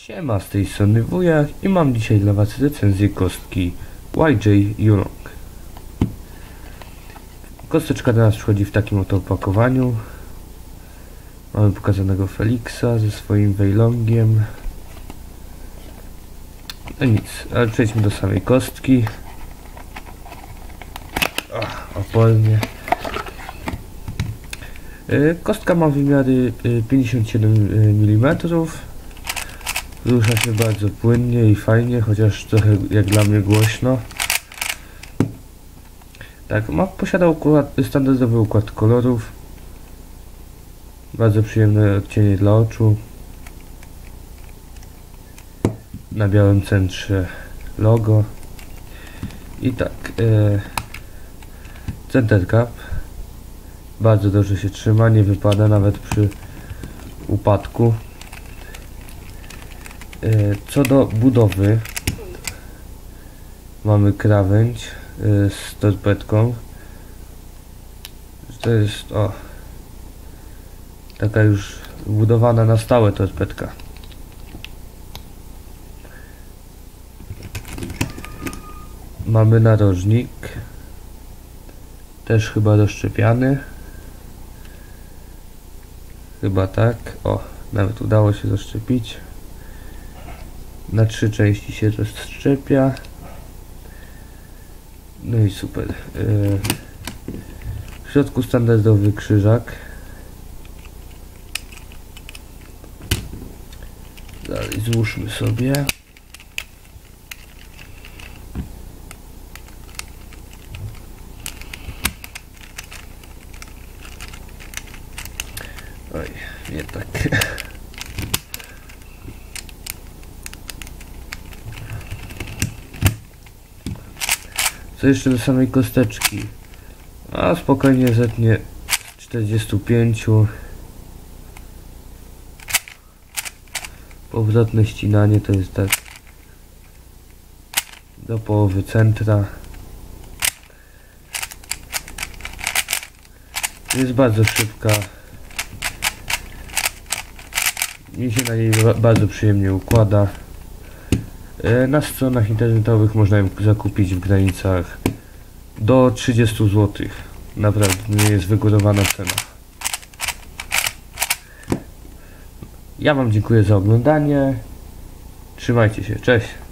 Siema, z tej strony Wujak i mam dzisiaj dla Was recenzję kostki YJ Yulong. Kosteczka do nas przychodzi w takim oto opakowaniu. Mamy pokazanego Felixa ze swoim Weilongiem. No nic, ale przejdźmy do samej kostki. Opornie. Kostka ma wymiary 57 mm. Rusza się bardzo płynnie i fajnie, chociaż trochę jak dla mnie głośno. Tak, posiada standardowy układ kolorów. Bardzo przyjemne odcienie dla oczu. Na białym centrze logo. I tak, center cap. Bardzo dobrze się trzyma, nie wypada nawet przy upadku. Co do budowy, mamy krawędź z torpedką. To jest taka już budowana na stałe torpedka. Mamy narożnik, też chyba rozszczepiany. Chyba tak. Nawet udało się rozszczepić. Na 3 części się rozszczepia. No i super. W środku standardowy krzyżak. Dalej złóżmy sobie. Oj, nie tak. Co jeszcze do samej kosteczki? Spokojnie zetnie 45. Powrotne ścinanie to jest tak do połowy centra. Jest bardzo szybka. Mi się na niej bardzo przyjemnie układa. Na stronach internetowych można ją zakupić w granicach do 30 zł. Naprawdę nie jest wygórowana cena. Ja Wam dziękuję za oglądanie. Trzymajcie się, cześć.